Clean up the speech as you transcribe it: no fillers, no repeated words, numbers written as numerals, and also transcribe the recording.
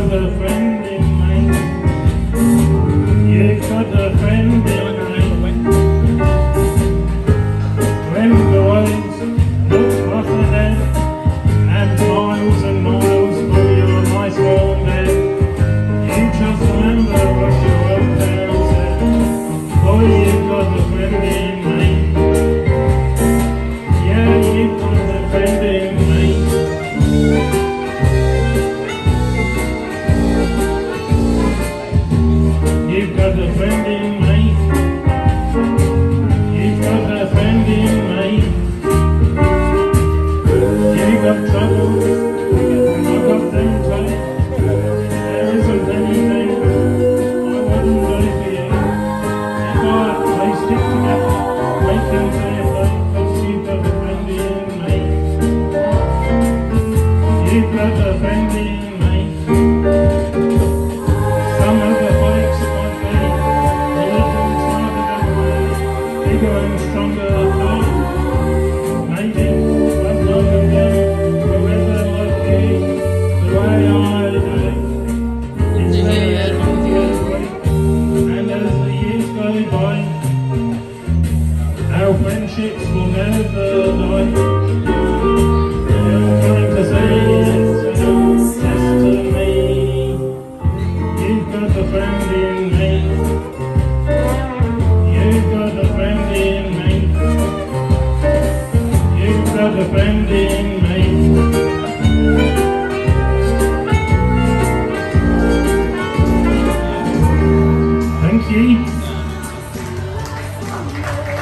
got a friend in me. You've got a friend in me. When the waves look off ahead and miles and miles for your nice warm bed, you just remember what your old pal said. Boy, you've got a friend in me. Yeah, you've got a friend in me. You've got a friend in me. You've got a friend in me. You've got trouble, and I've got them too. There isn't anything I wouldn't do for you. If they stick together, they can say a thing, 'cause you've got a friend in me. You've got a friend in me. Some of the folks might be a little smarter than me, bigger and stronger than maybe, but none of them will ever love you the way I do. It's very sweet, and as the years go by, our friendships will never die. You're going to see it's an destiny. You've got a friend in me. You've got a friend in me. You've got a friend in me. Thank you.